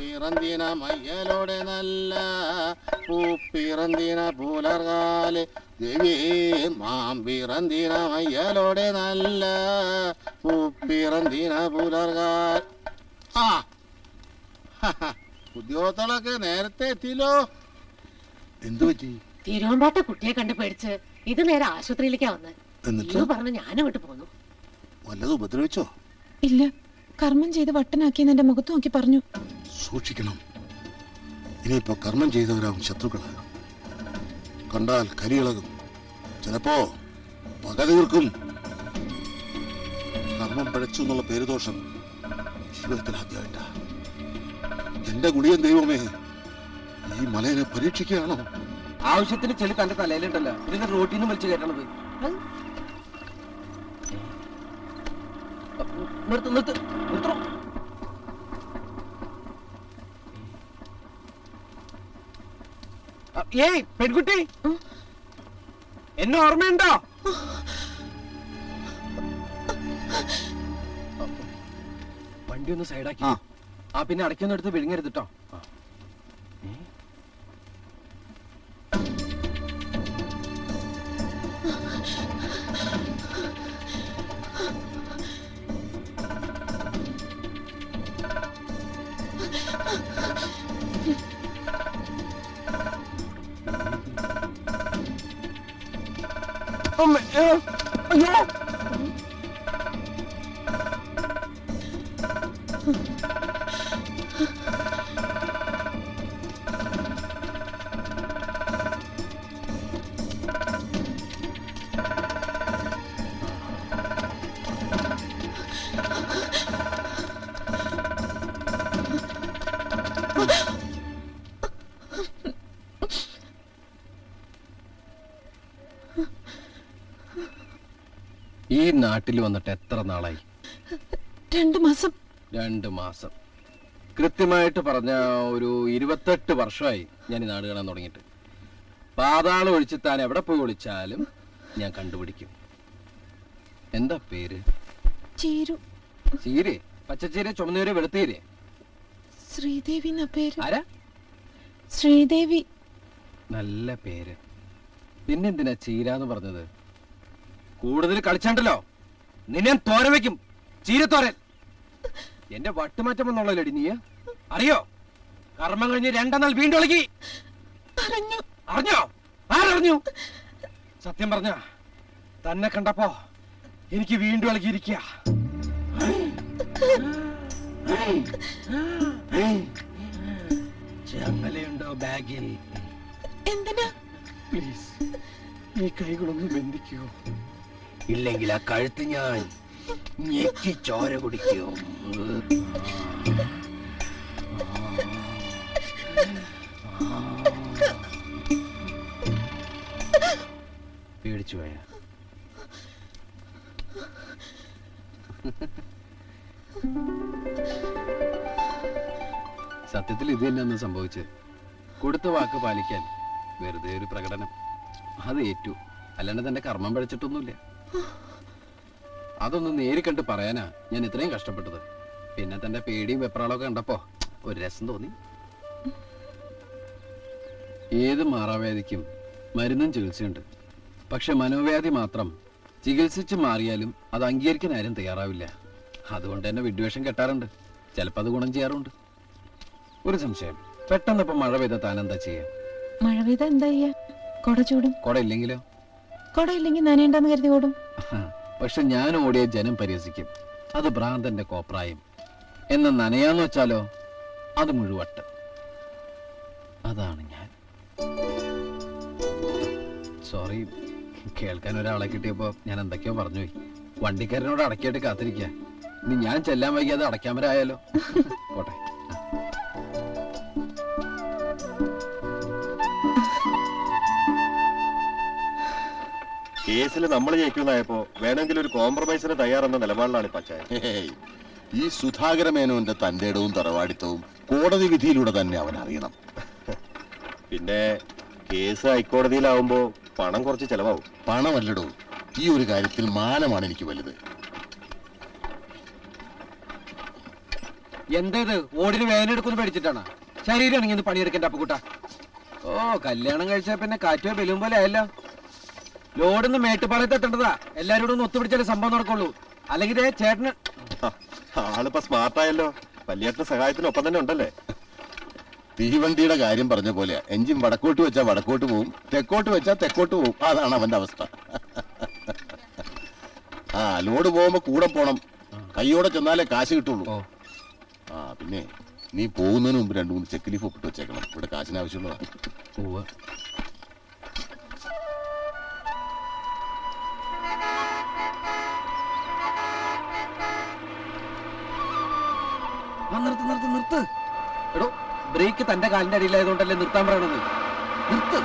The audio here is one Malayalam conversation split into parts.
പിറന്തിന മയ്യലോടെ നല്ല പൂപ്പിറന്തിന പുലർകാല് ദേവി മാം പിറന്തിന മയ്യലോടെ നല്ല പൂപ്പിറന്തിന പുലർകാൽ. ആ ഉദ്യോഗസ്ഥളൊക്കെ നേരത്തെ എത്തിയല്ലോ. എന്തു പറ്റി? തിരുവമ്പാട്ട കുട്ടിയെ കണ്ട് പേടിച്ച് ഇത് നേരെ ആശുപത്രിയിലേക്കാ വന്നത്. എന്നിട്ട് പറഞ്ഞു ഞാനങ്ങോട്ട് പോന്നു. വല്ലതും ഉപദ്രവിച്ചോ? ഇല്ല, കർമ്മം ചെയ്ത് വട്ടനാക്കിയെന്ന് എന്റെ മുഖത്ത് നോക്കി പറഞ്ഞു. സൂക്ഷിക്കണം, ഇനിയിപ്പോ കർമ്മം ചെയ്തവരാവും ശത്രുക്കള്. കണ്ടാൽ കരിയിളകും, ചിലപ്പോ പക തീർക്കും. കർമ്മം പിഴച്ചു എന്നുള്ള പേരുദോഷം ജീവിതത്തിൽ ആദ്യമായിട്ട. എന്റെ ഗുളിയൻ ദൈവമേ, ഈ മലയെ പരീക്ഷിക്കുകയാണോ? ആവശ്യത്തിന് ചെളി തന്റെ തലയിലുണ്ടല്ലോ, ഇതിന്റെ റോട്ടിൽ നിന്ന് വലിച്ചു കയറ്റണത്. നിർത്ത് നിർത്ത് നിർത്തണം. ഏയ് പെൺകുട്ടി, എന്നെ ഓർമ്മയുണ്ടോ? വണ്ടി ഒന്ന് സൈഡാക്കി. ആ പിന്നെ അടയ്ക്കൊന്നും എടുത്ത് വിഴുങ്ങരുത് കേട്ടോ. അയ്യോ, ഈ നാട്ടിൽ വന്നിട്ട് എത്ര നാളായി? 2 മാസം. 2 മാസം കൃത്യമായിട്ട് പറഞ്ഞ ഒരു 28 വർഷമായി ഞാൻ ഈ നാട് കാണാൻ തുടങ്ങിയിട്ട്. പാതാളം ഒഴിച്ച് താൻ എവിടെ പോയി ഒളിച്ചാലും ഞാൻ കണ്ടുപിടിക്കും. എന്താ പേര്? ചീരു. ചീരേ? പച്ചച്ചീര, ചുമന്നീര്, വെളുത്തീര്? ശ്രീദേവി എന്നാ പേര്. ആരാ? ശ്രീദേവി. നല്ല പേര്. പിന്നെന്തിനാ ചീരാന്ന് പറഞ്ഞത്? കൂടുതൽ കളിച്ചാണ്ടല്ലോ നിന്നെ തോര വെക്കും. ചീരത്തോരൻ. എന്റെ വട്ടുമാറ്റം എന്നുള്ളടി നീ അറിയോ? കർമ്മം കഴിഞ്ഞ് 2 നാൾ വീണ്ടും ഇളകി. അറിഞ്ഞോ? ആരറിഞ്ഞു? സത്യം പറഞ്ഞ തന്നെ കണ്ടപ്പോ എനിക്ക് വീണ്ടും ഇളകിയിരിക്കുക. ചങ്ങലയുണ്ടോ ബാഗിൽ? എന്തിനാ? പ്ലീസ് ഈ കൈകളൊന്ന് ബന്ധിക്കൂ, ഇല്ലെങ്കിൽ ആ കഴുത്ത് ഞാൻ ഞെക്കി ചോര കുടിക്കും. പേടിച്ചു പോയ? സത്യത്തിൽ ഇത് തന്നെയാണ് സംഭവിച്ചത്. കൊടുത്ത വാക്ക് പാലിക്കാൻ വെറുതെ ഒരു പ്രകടനം, അത് ഏറ്റു. അല്ലാണ്ട് തന്റെ കർമ്മം പഴിച്ചിട്ടൊന്നുമില്ല. അതൊന്ന് നേരിക്കണ്ട് പറയാനാ ഞാൻ ഇത്രയും കഷ്ടപ്പെട്ടത്. പിന്നെ തന്റെ പേടിയും വെപ്രാളൊക്കെ കണ്ടപ്പോ ഒരു രസം തോന്നി. ഏത് മാറാവ്യാധിക്കും മരുന്നും ചികിത്സയുണ്ട്. പക്ഷെ മനോവ്യാധി മാത്രം ചികിത്സിച്ച് മാറിയാലും അത് അംഗീകരിക്കാൻ ആരും തയ്യാറാവില്ല. അതുകൊണ്ട് തന്നെ വിദ്വേഷം കെട്ടാറുണ്ട്. ചിലപ്പോൾ അത് ഗുണം ചെയ്യാറുണ്ട്. ഒരു സംശയം, പെട്ടെന്ന് ഇപ്പൊ മഴ പെയ്ത താൻ എന്താ ചെയ്യാ? മഴ പെയ്ത എന്താ ചെയ്യാ? കൊട ചൂടും. കൊട ഇല്ലെങ്കിലോ? കൊട ഇല്ലെങ്കിൽ നനയുണ്ടെന്ന് കരുതി ഓടും. പക്ഷെ ഞാൻ ഓടിയ ജനം പരിഹസിക്കും. അത് ഭ്രാന്തന്റെ കോപ്രായം. എന്ന് നനയാന്ന് വെച്ചാലോ അത് മുഴുവട്ട്. അതാണ് ഞാൻ. സോറി, കേൾക്കാൻ ഒരാളെ കിട്ടിയപ്പോ ഞാൻ എന്തൊക്കെയോ പറഞ്ഞുപോയി. വണ്ടിക്കാരനോട് അടക്കിയിട്ട് കാത്തിരിക്കുക. ഇനി ഞാൻ ചെല്ലാൻ വൈകിയത് അടയ്ക്കാമരായാലോ. പോട്ടെ. കേസിൽ നമ്മൾ ജയിക്കുന്നതായപ്പോ വേണമെങ്കിൽ ഒരു കോംപ്രമൈസിന് തയ്യാറെന്ന നിലപാടിലാണ് പച്ചായ. ഈ സുധാകര മേനോന്റെ തന്റെ ഇടവും തറവാടിത്തവും കോടതി വിധിയിലൂടെ തന്നെ അവൻ അറിയണം. പിന്നെ കേസ് ഹൈക്കോടതിയിലാവുമ്പോ പണം കുറച്ച് ചെലവാവും. പണമല്ലടോ, ഈ ഒരു കാര്യത്തിൽ മാനമാണ് എനിക്ക് വലുത്. എന്തേത് ഓടിന് വേദനെടുക്കുന്നു പേടിച്ചിട്ടാണ്? ശരീരം ഇണങ്ങി പണിയെടുക്കണ്ട അപ്പുകൂട്ട. ഓ, കല്യാണം കഴിച്ചാ പിന്നെ കാറ്റോ ബലൂൺ പോലെ ആയല്ലോ. ലോഡൊന്ന് മേട്ടുപാളയത്ത് എത്തേണ്ടതാ. എല്ലാരോടും ഒന്ന് ഒത്തുപിടിച്ചാലേ സംഭവം നടക്കുള്ളൂ. അല്ലെങ്കിൽ ചേട്ടന് ആളിപ്പോ സ്മാർട്ടായല്ലോ. വലിയേട്ടന്റെ സഹായത്തിനൊപ്പം തന്നെ ഉണ്ടല്ലേ. തീവണ്ടിയുടെ കാര്യം പറഞ്ഞ പോലെ എഞ്ചിൻ വടക്കോട്ട് വെച്ചാൽ വടക്കോട്ട് പോവും, തെക്കോട്ട് വെച്ചാൽ തെക്കോട്ട് പോവും. അതാണ് അവന്റെ അവസ്ഥ. ആ, ലോഡ് പോകുമ്പോ കൂടെ പോണം. കൈയോടെ ചെന്നാലേ കാശ് കിട്ടുള്ളൂ. ആ, പിന്നെ നീ പോകുന്നതിന് മുമ്പ് 2-3 ചെക്ക് ലീഫ് ഒപ്പിട്ട് വെച്ചേക്കണം. ഇവിടെ കാശിന് ആവശ്യമുള്ളതാ. നിർത്ത് നിർത്ത് നിർത്ത്. എടോ, ബ്രേക്ക് തന്റെ കാലിന്റെ അടിയിലായതുകൊണ്ടല്ലേ നിർത്താൻ പറയണത്. നിർത്ത്.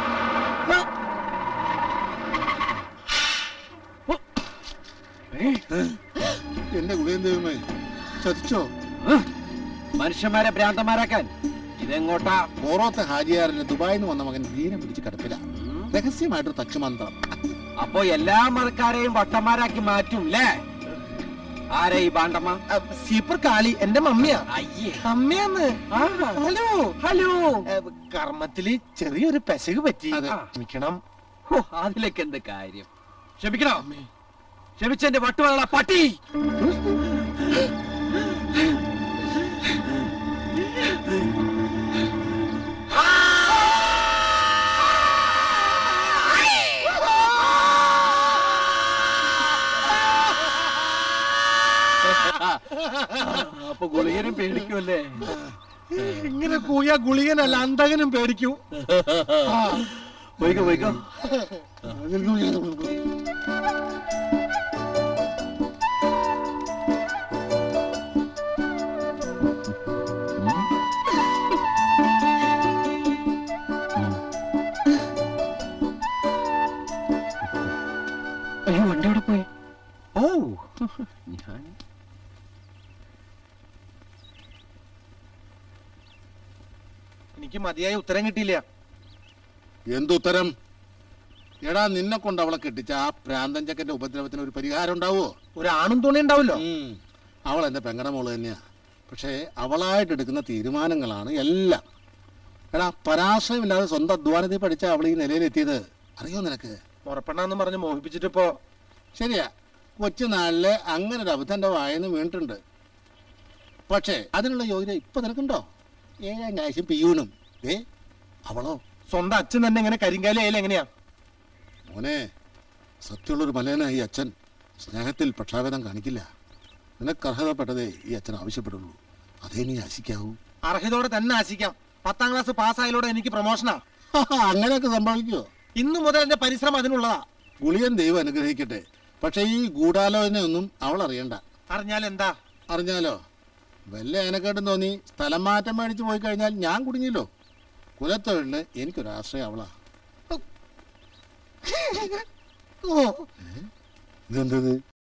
എന്റെ ഗുളികൻ ദൈവമേ, ചതിച്ചോ? മനുഷ്യന്മാരെ ഭ്രാന്തന്മാരാക്കാൻ ഇതെങ്ങോട്ടാ? ഓറോത്തെ ഹാജിയാറിന് ദുബായിന്ന് വന്ന മകൻ ധീരം പിടിച്ച് കിടപ്പില്ല. രഹസ്യമായിട്ടൊരു തച്ചുമന്ത്രം. അപ്പൊ എല്ലാ മതക്കാരെയും വട്ടന്മാരാക്കി മാറ്റും അല്ലേ? ആരാ ഈ ബാണ്ടമ്മ? സീപ്പർ കാളി എന്റെ മമ്മിയാ. അയ്യേ, അമ്മയാന്ന്. Hello hello. കർമ്മത്തില് ചെറിയൊരു പെശക് പറ്റി. ക്ഷമിക്കണം. അതിലേക്ക് എന്ത് കാര്യം? ക്ഷമിക്കണോ? ക്ഷമിച്ചെന്റെ വട്ടുവള പട്ടി. അപ്പൊ ഗുളികനും പേടിക്കുമല്ലേ? ഇങ്ങനെ കൂയ ഗുളികനല്ല, അന്തകനും പേടിക്കൂ. പോയിക്കോ പോയിക്കോ. അയ്യോ, വണ്ടി അവിടെ പോയി. ഓ, ഞാൻ എനിക്ക് മതിയായ ഉത്തരം കിട്ടിയില്ല. എന്തുത്തരം? എടാ, നിന്നെ കൊണ്ട് അവളെ കെട്ടിച്ച ആ പ്രാന്തൻ ചക്കന്റെ ഉപദ്രവത്തിന് ഒരു പരിഹാരം ഉണ്ടാവോ? ഒരു ആണും തുണി ഉണ്ടാവല്ലോ. അവൾ എന്റെ പെങ്ങടെ മോള് തന്നെയാ. പക്ഷെ അവളായിട്ട് എടുക്കുന്ന തീരുമാനങ്ങളാണ് എല്ലാം. എടാ, പരാശ്രയമില്ലാതെ സ്വന്തം അധ്വാനത്തിൽ പഠിച്ച അവൾ ഈ നിലയിലെത്തിയത് അറിയോ നിനക്ക്? ഉറപ്പെടാന്ന് പറഞ്ഞ് മോഹിപ്പിച്ചിട്ടിപ്പോ. ശരിയാ, കൊച്ചുനാളില് അങ്ങനെ ഒരു അബദ്ധന്റെ വായന്ന് വീണിട്ടുണ്ട്. പക്ഷേ അതിനുള്ള യോഗ്യത ഇപ്പൊ നിനക്കുണ്ടോ? 7ാം ക്ലാസും പിയൂണും. അവളോ സ്വന്തം അച്ഛൻ തന്നെ ഇങ്ങനെ കരിങ്കാലി ആയാലും എങ്ങനെയാ? മോനെ, സത്യമുള്ളൊരു മലയനായി അച്ഛൻ സ്നേഹത്തിൽ പക്ഷാഭേദം കാണിക്കില്ല. നിനക്ക് അർഹതപ്പെട്ടതേ ഈ അച്ഛൻ ആവശ്യപ്പെടുള്ളൂ. അതേ നീ ആശിക്കാവൂ. അർഹതയോടെ തന്നെ ആശിക്കാം. 10ാം ക്ലാസ് പാസ്സായാലോടെ എനിക്ക് പ്രൊമോഷനാ. അങ്ങനെയൊക്കെ സംഭവിക്കുമോ? ഇന്നു മുതൽ എന്റെ പരിശ്രമം അതിനുള്ളതാ. ഗുളിയൻ ദൈവം അനുഗ്രഹിക്കട്ടെ. പക്ഷെ ഈ ഗൂഢാലോചനയൊന്നും അവൾ അറിയണ്ട. അറിഞ്ഞാൽ എന്താ? അറിഞ്ഞാലോ വല്ല ഏനക്കേട്ടും തോന്നി സ്ഥലം മാറ്റം മേടിച്ചു പോയി കഴിഞ്ഞാൽ ഞാൻ കുടുങ്ങിയല്ലോ. കുലത്തൊഴിലിന് എനിക്കൊരാശ്രയം അവളാ. ഇതെന്തത്?